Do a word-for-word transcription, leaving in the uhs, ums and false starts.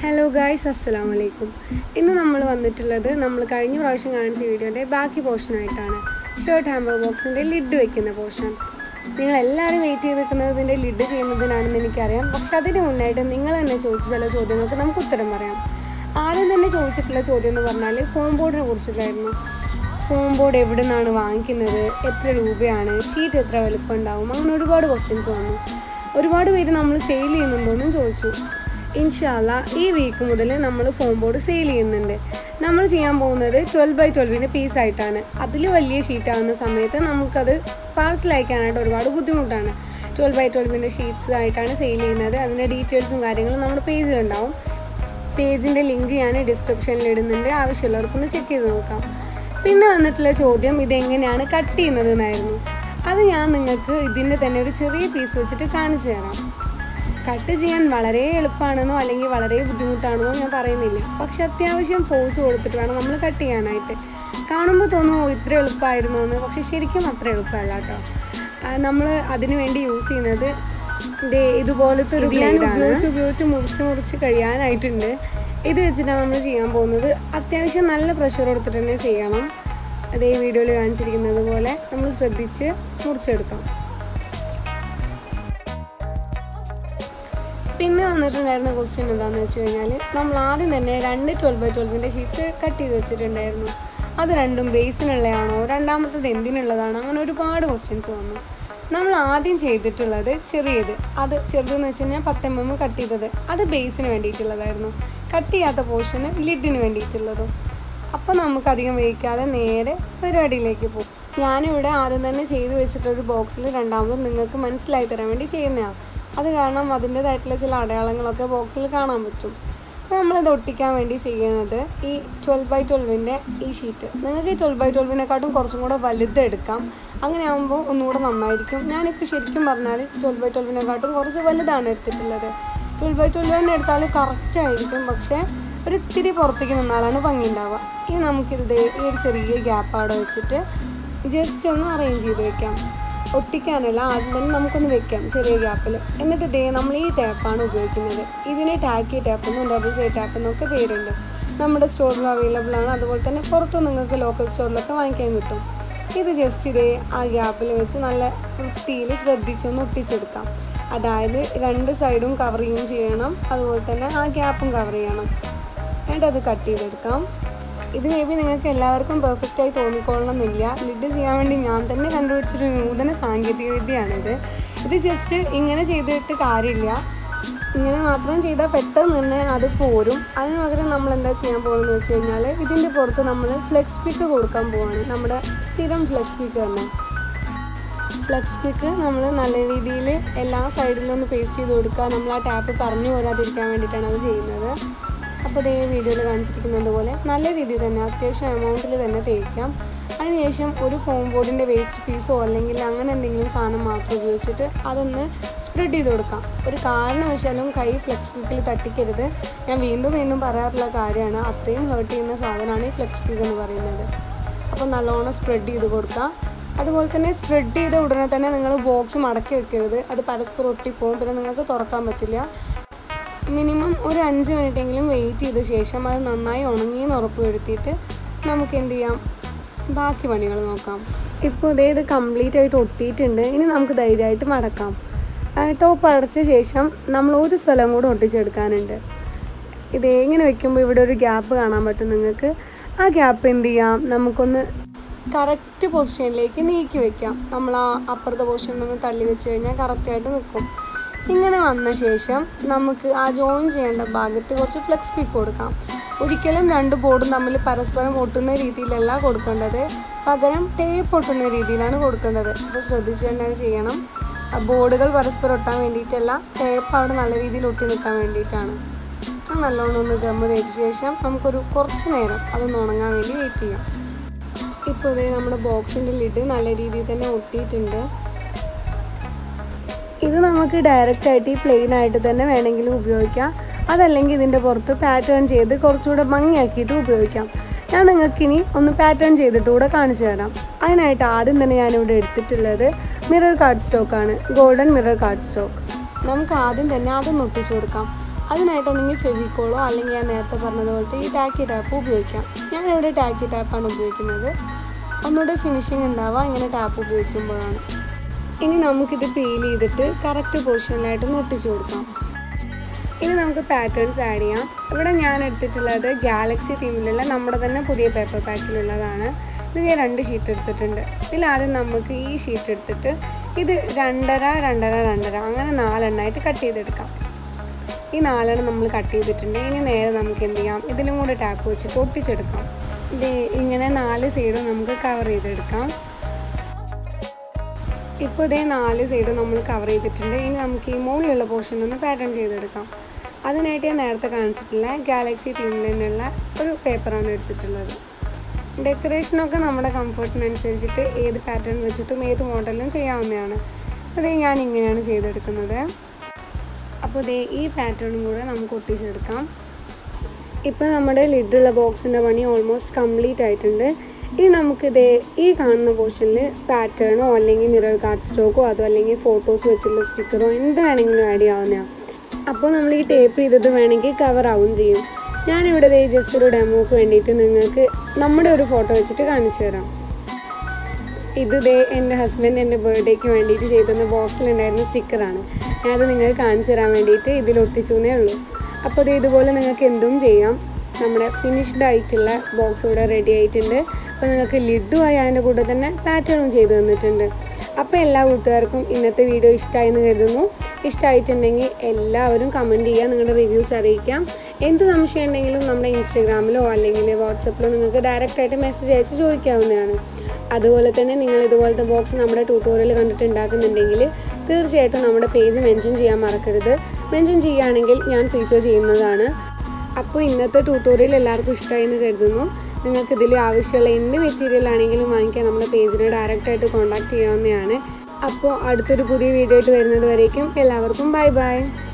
Hello guys, assalamu alaikum. ഇന്ന് നമ്മൾ വന്നിട്ടുള്ളത് നമ്മൾ കഴിഞ്ഞ പ്രാവശ്യം കാണിച്ച വീഡിയോയുടെ ബാക്കി പോർഷൻ ആയിട്ടാണ്. ഷർട്ട് ഹാമ്പർ ബോക്സിന്റെ ലിഡ് വെക്കുന്ന പോർഷൻ. നിങ്ങൾ എല്ലാവരും വെയിറ്റ് ചെയ്ത് നിൽക്കുന്നതിന്റെ ലിഡ് ചെയ്യുന്നതിനാണെന്ന് എനിക്കറിയാം. പക്ഷെ അതിന് മുന്നായിട്ട് നിങ്ങൾ തന്നെ ചോദിച്ച ചില ചോദ്യങ്ങൾക്ക് നമുക്ക് ഉത്തരം പറയാം. ആദ്യം തന്നെ ചോദിച്ചിട്ടുള്ള ചോദ്യം എന്ന് പറഞ്ഞാൽ ഫോം ബോർഡിനെ കുറിച്ചിട്ടായിരുന്നു. ഫോം ബോർഡ് എവിടെ നിന്നാണ് വാങ്ങിക്കുന്നത്, എത്ര രൂപയാണ്, ഷീറ്റ് എത്ര വലുപ്പം ഉണ്ടാവും, അങ്ങനെ ഒരുപാട് ക്വസ്റ്റ്യൻസ് വന്നു. ഒരുപാട് പേര് നമ്മൾ സെയിൽ ചെയ്യുന്നുണ്ടോയെന്നും ചോദിച്ചു. ഇൻഷാല്ല ഈ വീക്ക് മുതൽ നമ്മൾ ഫോം ബോർഡ് സെയിൽ ചെയ്യുന്നുണ്ട്. നമ്മൾ ചെയ്യാൻ പോകുന്നത് ട്വൽവ് ബൈ ട്വൽവിൻ്റെ പീസായിട്ടാണ്. അതിൽ വലിയ ഷീറ്റാകുന്ന സമയത്ത് നമുക്കത് പാർസൽ അയക്കാനായിട്ട് ഒരുപാട് ബുദ്ധിമുട്ടാണ്. ട്വൽവ് ബൈ ട്വൽവിൻ്റെ ഷീറ്റ്സ് ആയിട്ടാണ് സെയിൽ ചെയ്യുന്നത്. അതിൻ്റെ ഡീറ്റെയിൽസും കാര്യങ്ങളും നമ്മുടെ പേജിലുണ്ടാവും. പേജിൻ്റെ ലിങ്ക് ഞാൻ ഡിസ്ക്രിപ്ഷനിൽ ഇടുന്നുണ്ട്, ആവശ്യമുള്ളവർക്കൊന്ന് ചെക്ക് ചെയ്ത് നോക്കാം. പിന്നെ വന്നിട്ടുള്ള ചോദ്യം ഇതെങ്ങനെയാണ് കട്ട് ചെയ്യുന്നത് എന്നായിരുന്നു. അത് ഞാൻ നിങ്ങൾക്ക് ഇതിൻ്റെ തന്നെ ഒരു ചെറിയ പീസ് വെച്ചിട്ട് കാണിച്ചു തരാം. കട്ട് ചെയ്യാൻ വളരെ എളുപ്പമാണെന്നോ അല്ലെങ്കിൽ വളരെ ബുദ്ധിമുട്ടാണെന്നോ ഞാൻ പറയുന്നില്ല. പക്ഷെ അത്യാവശ്യം ഫോഴ്സ് കൊടുത്തിട്ട് വേണം നമ്മൾ കട്ട് ചെയ്യാനായിട്ട്. കാണുമ്പോൾ തോന്നുമോ ഇത്ര എളുപ്പമായിരുന്നു എന്ന്, പക്ഷെ ശരിക്കും അത്ര എളുപ്പമല്ല കേട്ടോ. നമ്മൾ അതിനു വേണ്ടി യൂസ് ചെയ്യുന്നത് ഇതേ ഇതുപോലത്തെ ഒരു ബ്ലേഡാണ്. ഉപയോഗിച്ച് ഉപയോഗിച്ച് മുറിച്ച് മുറിച്ച് കഴിയാനായിട്ടുണ്ട്. ഇത് വെച്ചിട്ടാണ് നമ്മൾ ചെയ്യാൻ പോകുന്നത്. അത്യാവശ്യം നല്ല പ്രഷർ കൊടുത്തിട്ട് തന്നെ ചെയ്യണം. അതേ വീഡിയോയിൽ കാണിച്ചിരിക്കുന്നത് പോലെ നമ്മൾ ശ്രദ്ധിച്ച് മുറിച്ചെടുക്കാം. പിന്നെ വന്നിട്ടുണ്ടായിരുന്ന ക്വസ്റ്റ്യൻ എന്താണെന്ന് വെച്ച് കഴിഞ്ഞാൽ നമ്മൾ ആദ്യം തന്നെ രണ്ട് ട്വൽവ് ബൈ ട്വൽവിൻ്റെ ഷീറ്റ്സ് കട്ട് ചെയ്ത് വെച്ചിട്ടുണ്ടായിരുന്നു. അത് രണ്ടും ബേസിനുള്ളതാണോ, രണ്ടാമത്തത് എന്തിനുള്ളതാണോ, അങ്ങനെ ഒരുപാട് ക്വസ്റ്റ്യൻസ് വന്നു. നമ്മൾ ആദ്യം ചെയ്തിട്ടുള്ളത് ചെറിയത്, അത് ചെറുതെന്ന് വെച്ച് കഴിഞ്ഞാൽ പത്ത് എം എം കട്ട് ചെയ്തത്, അത് ബേസിന് വേണ്ടിയിട്ടുള്ളതായിരുന്നു. കട്ട് ചെയ്യാത്ത പോർഷന് ലിഡിന് വേണ്ടിയിട്ടുള്ളതും. അപ്പോൾ നമുക്കധികം വയ്ക്കാതെ നേരെ പരിപാടിയിലേക്ക് പോകും. ഞാനിവിടെ ആദ്യം തന്നെ ചെയ്ത് വെച്ചിട്ടൊരു ബോക്സിൽ രണ്ടാമതും നിങ്ങൾക്ക് മനസ്സിലായി തരാൻ വേണ്ടി ചെയ്യുന്നതാണ്. അത് കാരണം അതിൻ്റേതായിട്ടുള്ള ചില അടയാളങ്ങളൊക്കെ ബോക്സിൽ കാണാൻ പറ്റും. നമ്മളിത് ഒട്ടിക്കാൻ വേണ്ടി ചെയ്യുന്നത് ഈ ട്വൽവ് ബൈ ട്വൽവിൻ്റെ ഈ ഷീറ്റ്. നിങ്ങൾക്ക് ഈ ട്വൽവ് ബൈ ട്വൽവിനെക്കാട്ടും കുറച്ചും കൂടെ വലുതെടുക്കാം. അങ്ങനെ ആകുമ്പോൾ ഒന്നുകൂടെ നന്നായിരിക്കും. ഞാനിപ്പോൾ ശരിക്കും പറഞ്ഞാൽ ട്വൽവ് ബൈ ട്വൽവിനെക്കാട്ടും കുറച്ച് വലുതാണ് എടുത്തിട്ടുള്ളത്. ട്വൽവ് ബൈ ട്വൽവ് തന്നെ എടുത്താൽ കറക്റ്റായിരിക്കും, പക്ഷേ ഒരു ഇത്തിരി പുറത്തേക്ക് നിന്നാലാണ് ഭംഗി ഉണ്ടാവുക. ഇനി നമുക്കിത് ഈ ഒരു ചെറിയ ഗ്യാപ്പ് അവിടെ വെച്ചിട്ട് ജസ്റ്റ് ഒന്ന് അറേഞ്ച് ചെയ്ത് വെക്കാം. ഒട്ടിക്കാനല്ല, ആദ്യം തന്നെ നമുക്കൊന്ന് വെക്കാം ചെറിയ ഗ്യാപ്പിൽ. എന്നിട്ട് ഇതേ നമ്മൾ ഈ ടാപ്പാണ് ഉപയോഗിക്കുന്നത്. ഇതിന് ടാക്കി ടാപ്പെന്നും ഡബിൾ സൈഡ് ടാപ്പെന്നൊക്കെ പേരുണ്ട്. നമ്മുടെ സ്റ്റോറിൽ അവൈലബിൾ ആണ്. അതുപോലെ തന്നെ പുറത്ത് നിങ്ങൾക്ക് ലോക്കൽ സ്റ്റോറിലൊക്കെ വാങ്ങിക്കാൻ കിട്ടും. ഇത് ജസ്റ്റ് ഇതേ ആ ഗ്യാപ്പിൽ വെച്ച് നല്ല വൃത്തിയിൽ ശ്രദ്ധിച്ചൊന്ന് ഒട്ടിച്ചെടുക്കാം. അതായത് രണ്ട് സൈഡും കവർ ചെയ്യുകയും ചെയ്യണം, അതുപോലെ തന്നെ ആ ഗ്യാപ്പും കവർ ചെയ്യണം. എന്നിട്ട് അത് കട്ട് ചെയ്തെടുക്കാം. ഇത് മേ ബി നിങ്ങൾക്ക് എല്ലാവർക്കും പെർഫെക്റ്റായി തോന്നിക്കൊള്ളണമെന്നില്ല. ലിഡ് ചെയ്യാൻ വേണ്ടി ഞാൻ തന്നെ കണ്ടുപിടിച്ചൊരു നൂതന സാങ്കേതിക വിദ്യയാണിത്. ഇത് ജസ്റ്റ് ഇങ്ങനെ ചെയ്തിട്ട് കാര്യമില്ല. ഇങ്ങനെ മാത്രം ചെയ്താൽ പെട്ടെന്ന് തന്നെ അത് പോരും. അതിന് പകരം നമ്മൾ എന്താ ചെയ്യാൻ പോകുന്നതെന്ന് വെച്ച് കഴിഞ്ഞാൽ ഇതിൻ്റെ പുറത്ത് നമ്മൾ ഫ്ലെക്സ് പിക്ക് കൊടുക്കാൻ പോവാണ്. നമ്മുടെ സ്ഥിരം ഫ്ലെക്സ് പിക്ക് തന്നെ. ഫ്ലെക്സ് പിക്ക് നമ്മൾ നല്ല രീതിയിൽ എല്ലാ സൈഡിലും ഒന്ന് പേസ്റ്റ് ചെയ്ത് കൊടുക്കുക. നമ്മൾ ആ ടാപ്പ് പറഞ്ഞു പോരാതിരിക്കാൻ വേണ്ടിയിട്ടാണ് അത് ചെയ്യുന്നത്. അപ്പോൾ ഇതേ വീഡിയോയിൽ കാണിച്ചിരിക്കുന്നത് പോലെ നല്ല രീതിയിൽ തന്നെ അത്യാവശ്യം എമൗണ്ടിൽ തന്നെ തേക്കാം. അതിനുശേഷം ഒരു ഫോം ബോർഡിൻ്റെ വേസ്റ്റ് പീസോ അല്ലെങ്കിൽ അങ്ങനെ എന്തെങ്കിലും സാധനം മാത്രം ഉപയോഗിച്ചിട്ട് അതൊന്ന് സ്പ്രെഡ് ചെയ്ത് കൊടുക്കാം. ഒരു കാരണവശാലും കൈ ഫ്ലെക്സ് പിക്കിൽ തട്ടിക്കരുത്. ഞാൻ വീണ്ടും വീണ്ടും പറയാറുള്ള കാര്യമാണ്. അത്രയും ഹേർട്ട് ചെയ്യുന്ന സാധനമാണ് ഈ ഫ്ലെക്സ് പിക്ക് എന്ന് പറയുന്നത്. അപ്പോൾ നല്ലോണം സ്പ്രെഡ് ചെയ്ത് കൊടുക്കുക. അതുപോലെ തന്നെ സ്പ്രെഡ് ചെയ്ത ഉടനെ തന്നെ നിങ്ങൾ ബോക്സ് മടക്കി വെക്കരുത്. അത് പരസ്പരം ഒട്ടിപ്പോവും, പിന്നെ നിങ്ങൾക്ക് തുറക്കാൻ പറ്റില്ല. മിനിമം ഒരു അഞ്ച് മിനിറ്റെങ്കിലും വെയിറ്റ് ചെയ്ത ശേഷം അത് നന്നായി ഉണങ്ങിയെന്ന് ഉറപ്പ് വരുത്തിയിട്ട് നമുക്ക് എന്ത് ചെയ്യാം, ബാക്കി പണികൾ നോക്കാം. ഇപ്പോൾ ഇതേ ഇത് കംപ്ലീറ്റ് ആയിട്ട് ഒട്ടിയിട്ടുണ്ട്. ഇനി നമുക്ക് ധൈര്യമായിട്ട് മടക്കാം. ടോപ്പ് അടച്ച ശേഷം നമ്മൾ ഒരു സ്ഥലം കൂടെ ഒട്ടിച്ചെടുക്കാനുണ്ട്. ഇതേ ഇങ്ങനെ വെക്കുമ്പോൾ ഇവിടെ ഒരു ഗ്യാപ്പ് കാണാൻ പറ്റും നിങ്ങൾക്ക്. ആ ഗ്യാപ്പ് എന്ത് ചെയ്യാം, നമുക്കൊന്ന് കറക്റ്റ് പൊസിഷനിലേക്ക് നീക്കി വെക്കാം. നമ്മൾ ആ അപ്പുറത്തെ പൊസിഷനിൽ തള്ളി വെച്ച് കഴിഞ്ഞാൽ കറക്റ്റായിട്ട് നിൽക്കും. ഇങ്ങനെ വന്ന ശേഷം നമുക്ക് ആ ജോയിൻ ചെയ്യേണ്ട ഭാഗത്ത് കുറച്ച് ഫ്ലെക്സ് പിക്ക് കൊടുക്കാം. ഒരിക്കലും രണ്ട് ബോർഡും തമ്മിൽ പരസ്പരം ഒട്ടുന്ന രീതിയിലല്ല കൊടുക്കേണ്ടത്, പകരം ടേപ്പ് ഒട്ടുന്ന രീതിയിലാണ് കൊടുക്കേണ്ടത്. അപ്പോൾ ശ്രദ്ധിച്ച് തന്നെ ചെയ്യണം. ബോർഡുകൾ പരസ്പരം ഒട്ടാൻ വേണ്ടിയിട്ടല്ല, ടേപ്പ് അവിടെ നല്ല രീതിയിൽ ഒട്ടി നിൽക്കാൻ വേണ്ടിയിട്ടാണ്. ആ നല്ലോണം ഒന്ന് ഗമ്മ് തേച്ച ശേഷം നമുക്കൊരു കുറച്ച് നേരം അതൊന്ന് ഉണങ്ങാൻ വേണ്ടി വെയിറ്റ് ചെയ്യാം. ഇപ്പോൾ ഇതേ നമ്മുടെ ബോക്സിൻ്റെ ലിഡ് നല്ല രീതിയിൽ തന്നെ ഒട്ടിയിട്ടുണ്ട്. ഇത് നമുക്ക് ഡയറക്റ്റായിട്ട് ഈ പ്ലെയിൻ ആയിട്ട് തന്നെ വേണമെങ്കിലും ഉപയോഗിക്കാം. അതല്ലെങ്കിൽ ഇതിൻ്റെ പുറത്ത് പാറ്റേൺ ചെയ്ത് കുറച്ചുകൂടെ ഭംഗിയാക്കിയിട്ട് ഉപയോഗിക്കാം. ഞാൻ നിങ്ങൾക്കിനി ഒന്ന് പാറ്റേൺ ചെയ്തിട്ട് കൂടെ കാണിച്ചു തരാം. അതിനായിട്ട് ആദ്യം തന്നെ ഞാനിവിടെ എടുത്തിട്ടുള്ളത് മിറർ കാർഡ് സ്റ്റോക്കാണ്, ഗോൾഡൻ മിറർ കാർഡ് സ്റ്റോക്ക്. നമുക്ക് ആദ്യം തന്നെ അതൊന്ന് ഒട്ടിച്ചു കൊടുക്കാം. അതിനായിട്ടൊന്നെങ്കിൽ ഫെവിക്കോളോ അല്ലെങ്കിൽ ഞാൻ നേരത്തെ പറഞ്ഞതുപോലത്തെ ഈ ടാക്കി ടാപ്പ് ഉപയോഗിക്കാം. ഞാനിവിടെ ടാക്കി ടാപ്പാണ് ഉപയോഗിക്കുന്നത്. ഒന്നുകൂടെ ഫിനിഷിങ് ഉണ്ടാവുക ഇങ്ങനെ ടാപ്പ് ഉപയോഗിക്കുമ്പോഴാണ്. ഇനി നമുക്കിത് പീൽ ചെയ്തിട്ട് കറക്റ്റ് പൊസിഷനിലായിട്ടൊന്ന് ഒട്ടിച്ചു കൊടുക്കാം. ഇനി നമുക്ക് പാറ്റേൺസ് ആഡ് ചെയ്യാം. ഇവിടെ ഞാൻ എടുത്തിട്ടുള്ളത് ഗാലക്സി തീമിലുള്ള നമ്മുടെ തന്നെ പുതിയ പേപ്പർ പാക്കിലുള്ളതാണ്. ഇത് ഞാൻ രണ്ട് ഷീറ്റ് എടുത്തിട്ടുണ്ട്. ഇതിലാദ്യം നമുക്ക് ഈ ഷീറ്റ് എടുത്തിട്ട് ഇത് രണ്ടര രണ്ടര രണ്ടര അങ്ങനെ നാലെണ്ണമായിട്ട് കട്ട് ചെയ്തെടുക്കാം. ഈ നാലെണ്ണം നമ്മൾ കട്ട് ചെയ്തിട്ടുണ്ട്. ഇനി നേരെ നമുക്ക് എന്ത് ചെയ്യാം, ഇതിലും കൂടെ ടാപ്പ് വെച്ചിട്ട് ഒട്ടിച്ചെടുക്കാം. ഇത് ഇങ്ങനെ നാല് സൈഡും നമുക്ക് കവർ ചെയ്തെടുക്കാം. ഇപ്പോൾ ഇതേ നാല് സൈഡും നമ്മൾ കവർ ചെയ്തിട്ടുണ്ട്. ഇനി നമുക്ക് ഈ മുകളിലുള്ള പോർഷൻ ഒന്ന് പാറ്റേൺ ചെയ്തെടുക്കാം. അതിനായിട്ട് ഞാൻ നേരത്തെ കാണിച്ചിട്ടുള്ള ഗാലക്സി തീമിൽ നിന്നുള്ള ഒരു പേപ്പറാണ് എടുത്തിട്ടുള്ളത്. ഡെക്കറേഷനൊക്കെ നമ്മുടെ കംഫർട്ടിനനുസരിച്ചിട്ട് ഏത് പാറ്റേൺ വെച്ചിട്ടും ഏത് മോഡലിലും ചെയ്യാവുന്നതാണ്. അപ്പോൾ ഇതേ ഞാൻ ഇങ്ങനെയാണ് ചെയ്തെടുക്കുന്നത്. അപ്പോൾ ഇതേ ഈ പാറ്റേണും കൂടെ നമുക്ക് ഒട്ടിച്ചെടുക്കാം. ഇപ്പോൾ നമ്മുടെ ലിഡുള്ള ബോക്സിൻ്റെ പണി ഓൾമോസ്റ്റ് കംപ്ലീറ്റ് ആയിട്ടുണ്ട്. ഇനി നമുക്കിതേ ഈ കാണുന്ന പോർഷനിൽ പാറ്റേണോ അല്ലെങ്കിൽ മിറർ കാർഡ് സ്റ്റോക്കോ അതോ അല്ലെങ്കിൽ ഫോട്ടോസ് വെച്ചുള്ള സ്റ്റിക്കറോ എന്ത് വേണമെങ്കിലും ആഡ് ചെയ്യാവുന്നതാണ്. അപ്പോൾ നമ്മൾ ഈ ടേപ്പ് ചെയ്തത് വേണമെങ്കിൽ കവർ ആവും ചെയ്യും. ഞാനിവിടെ ദേ ജസ്റ്റ് ഒരു ഡെമോക്ക് വേണ്ടിയിട്ട് നിങ്ങൾക്ക് നമ്മുടെ ഒരു ഫോട്ടോ വെച്ചിട്ട് കാണിച്ചു തരാം. ഇത് ദേ എൻ്റെ ഹസ്ബൻഡ് എൻ്റെ ബർത്ത്ഡേക്ക് വേണ്ടിയിട്ട് ചെയ്തുന്ന ബോക്സിലുണ്ടായിരുന്ന സ്റ്റിക്കറാണ്. ഞാനത് നിങ്ങൾക്ക് കാണിച്ചു തരാൻ വേണ്ടിയിട്ട് ഇതിലൊട്ടിച്ചു എന്നേ ഉള്ളൂ. അപ്പോൾ ഇത് ഇതുപോലെ നിങ്ങൾക്ക് എന്തും ചെയ്യാം. നമ്മുടെ ഫിനിഷ്ഡ് ആയിട്ടുള്ള ബോക്സ് ഇവിടെ റെഡി ആയിട്ടുണ്ട്. അപ്പോൾ നിങ്ങൾക്ക് ലിഡും ആയി അതിൻ്റെ കൂടെ തന്നെ പാറ്റേണും ചെയ്ത് തന്നിട്ടുണ്ട്. അപ്പോൾ എല്ലാ കൂട്ടുകാർക്കും ഇന്നത്തെ വീഡിയോ ഇഷ്ടമായി എന്ന് കരുതുന്നു. ഇഷ്ടമായിട്ടുണ്ടെങ്കിൽ എല്ലാവരും കമൻറ്റ് ചെയ്യുക, നിങ്ങളുടെ റിവ്യൂസ് അറിയിക്കാം. എന്ത് സംശയം ഉണ്ടെങ്കിലും നമ്മുടെ ഇൻസ്റ്റാഗ്രാമിലോ അല്ലെങ്കിൽ വാട്സപ്പിലോ നിങ്ങൾക്ക് ഡയറക്റ്റായിട്ട് മെസ്സേജ് അയച്ച് ചോദിക്കാവുന്നതാണ്. അതുപോലെ തന്നെ നിങ്ങൾ ഇതുപോലത്തെ ബോക്സ് നമ്മുടെ ട്യൂട്ടോറിയൽ കണ്ടിട്ട് ഉണ്ടാക്കുന്നുണ്ടെങ്കിൽ തീർച്ചയായിട്ടും നമ്മുടെ പേജ് മെൻഷൻ ചെയ്യാൻ മറക്കരുത്. മെൻഷൻ ചെയ്യുകയാണെങ്കിൽ ഞാൻ ഫീച്ചർ ചെയ്യുന്നതാണ്. അപ്പോൾ ഇന്നത്തെ ട്യൂട്ടോറിയൽ എല്ലാവർക്കും ഇഷ്ടമായി എന്ന് കരുതുന്നു. നിങ്ങൾക്ക് ഇതിൽ ആവശ്യമുള്ള എന്ത് മെറ്റീരിയൽ ആണെങ്കിലും വാങ്ങിക്കാൻ നമ്മുടെ പേജിനെ ഡയറക്റ്റായിട്ട് കോൺടാക്റ്റ് ചെയ്യാവുന്നതാണ്. അപ്പോൾ അടുത്തൊരു പുതിയ വീഡിയോ ആയിട്ട് വരുന്നത് വരേക്കും എല്ലാവർക്കും ബൈ ബൈ.